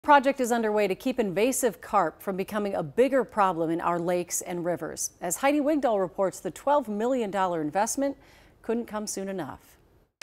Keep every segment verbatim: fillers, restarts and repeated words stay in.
Project is underway to keep invasive carp from becoming a bigger problem in our lakes and rivers. As Heidi Wigdahl reports, the twelve million dollar investment couldn't come soon enough.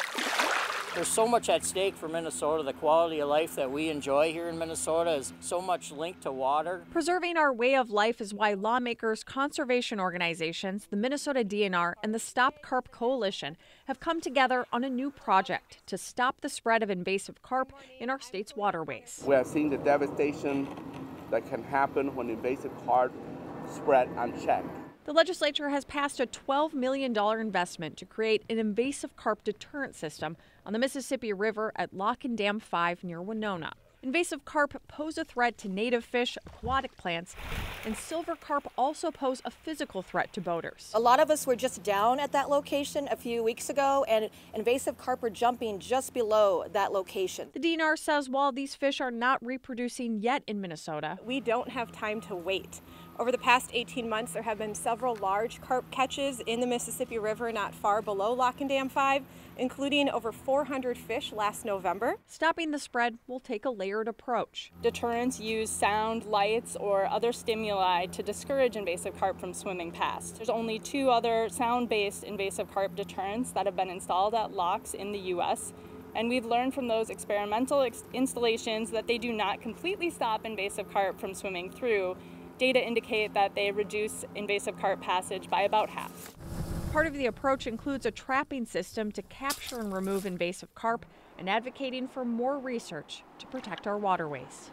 There's so much at stake for Minnesota. The quality of life that we enjoy here in Minnesota is so much linked to water. Preserving our way of life is why lawmakers, conservation organizations, the Minnesota D N R, and the Stop Carp Coalition have come together on a new project to stop the spread of invasive carp in our state's waterways. We have seen the devastation that can happen when invasive carp spread unchecked. The legislature has passed a twelve million dollar investment to create an invasive carp deterrent system on the Mississippi River at Lock and Dam five near Winona. Invasive carp pose a threat to native fish, aquatic plants, and silver carp also pose a physical threat to boaters. A lot of us were just down at that location a few weeks ago, and invasive carp were jumping just below that location. The D N R says while these fish are not reproducing yet in Minnesota, we don't have time to wait. Over the past eighteen months, there have been several large carp catches in the Mississippi River not far below Lock and Dam five, including over four hundred fish last November. Stopping the spread will take a layered approach. Deterrents use sound, lights, or other stimuli to discourage invasive carp from swimming past. There's only two other sound-based invasive carp deterrents that have been installed at locks in the U S, and we've learned from those experimental ex- installations that they do not completely stop invasive carp from swimming through. Data indicate that they reduce invasive carp passage by about half. Part of the approach includes a trapping system to capture and remove invasive carp and advocating for more research to protect our waterways.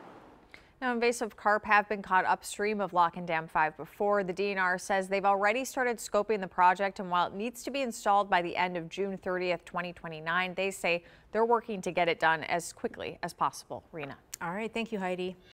Now, invasive carp have been caught upstream of Lock and Dam five before. The D N R says they've already started scoping the project, and while it needs to be installed by the end of June thirtieth, twenty twenty-nine, they say they're working to get it done as quickly as possible. Rena. All right, thank you, Heidi.